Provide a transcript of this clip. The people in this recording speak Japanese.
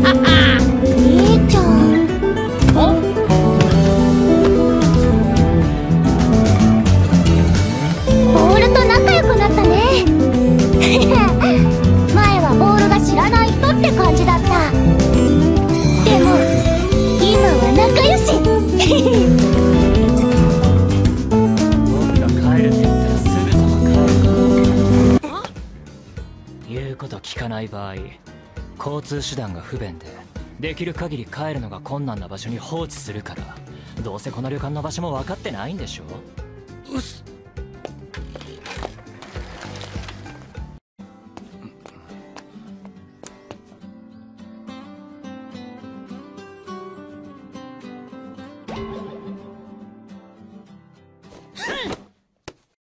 兄ちゃん。ボールと仲良くなったね。前はボールが知らない人って感じだった。でも今は仲良し。 僕が帰るって言ったらすぐさま帰る。言うこと聞かない場合、交通手段が不便でできる限り帰るのが困難な場所に放置するから。どうせこの旅館の場所も分かってないんでしょ。